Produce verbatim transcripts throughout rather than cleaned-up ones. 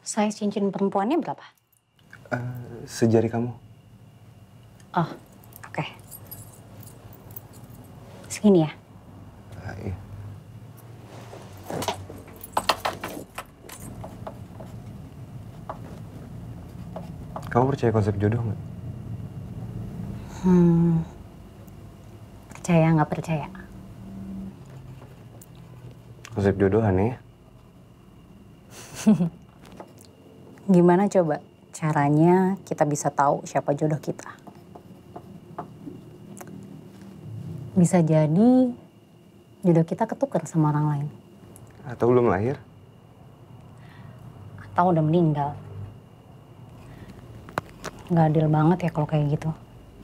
Size cincin perempuannya berapa? Uh, sejari kamu. Oh, oke. Okay. Segini ya? Uh, iya. Kamu percaya konsep jodoh nggak? Hmm, percaya nggak percaya? Konsep jodoh aneh. Gimana coba caranya kita bisa tahu siapa jodoh kita? Bisa jadi jodoh kita ketukar sama orang lain. Atau belum lahir? Atau udah meninggal. Nggak adil banget ya kalau kayak gitu.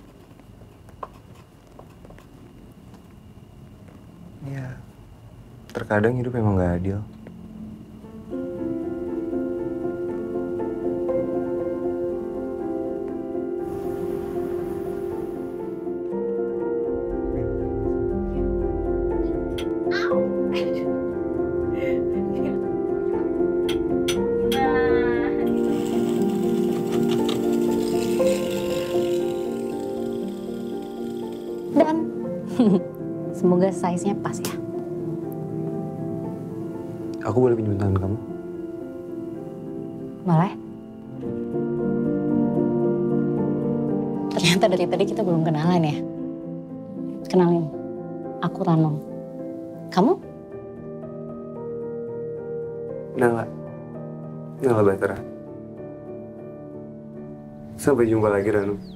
Iya, terkadang hidup emang nggak adil. Dan semoga size-nya pas ya. Aku boleh pinjam tangan kamu? Boleh? Ternyata dari tadi kita belum kenalan ya. Kenalin, aku Ranong. Kamu? Nala. Nala Batara. Sampai jumpa lagi, Ranu.